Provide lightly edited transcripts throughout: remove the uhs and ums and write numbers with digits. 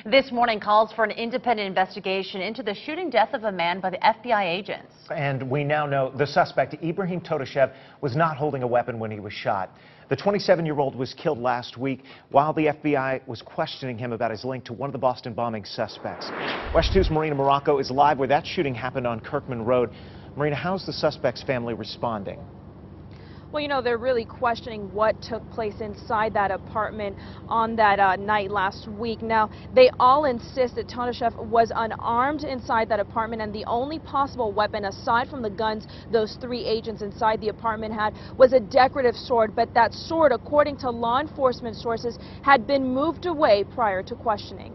This morning calls for an independent investigation into the shooting death of a man by the FBI agents. And we now know the suspect, Ibragim Todashev, was not holding a weapon when he was shot. The 27-year-old was killed last week while the FBI was questioning him about his link to one of the Boston bombing suspects. WESH 2's Marina Morocco is live where that shooting happened on Kirkman Road. Marina, how's the suspect's family responding? Well, you know, they're really questioning what took place inside that apartment on that night last week. Now, they all insist that Todashev was unarmed inside that apartment, and the only possible weapon, aside from the guns those three agents inside the apartment had, was a decorative sword. But that sword, according to law enforcement sources, had been moved away prior to questioning.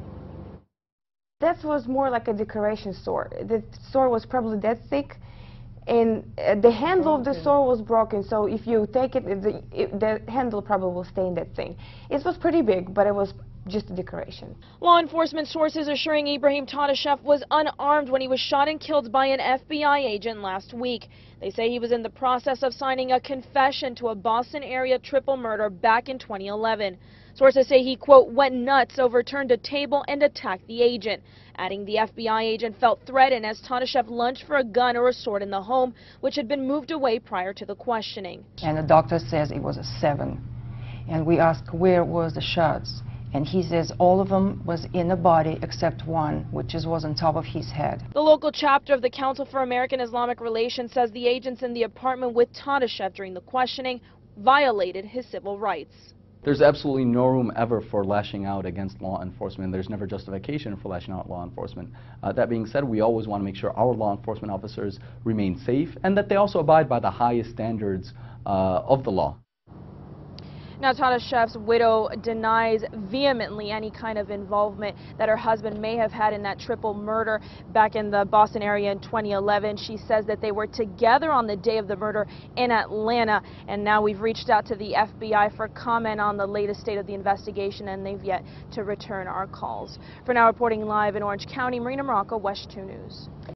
That was more like a decoration sword. The sword was probably that thick, and the handle of the sword was broken, so if you take it, the handle probably will stay in that thing. It was pretty big, but it was just a decoration. Law enforcement sources assuring Ibragim Todashev was unarmed when he was shot and killed by an FBI agent last week. They say he was in the process of signing a confession to a Boston area triple murder back in 2011. Sources say he, quote, went nuts, overturned a table and attacked the agent, adding the FBI agent felt threatened as Todashev lunged for a gun or a sword in the home, which had been moved away prior to the questioning. And the doctor says it was a 7. And we ask where was the shots, and he says all of them was in the body except one, which was on top of his head. The local chapter of the Council for American Islamic Relations says the agents in the apartment with Todashev during the questioning violated his civil rights. There's absolutely no room ever for lashing out against law enforcement. There's never justification for lashing out at law enforcement. That being said, we always want to make sure our law enforcement officers remain safe and that they also abide by the highest standards of the law. Now, Todashev's widow denies vehemently any kind of involvement that her husband may have had in that triple murder back in the Boston area in 2011. She says that they were together on the day of the murder in Atlanta, and now we've reached out to the FBI for comment on the latest state of the investigation, and they've yet to return our calls. For now, reporting live in Orange County, Marina Morocco, WESH 2 News.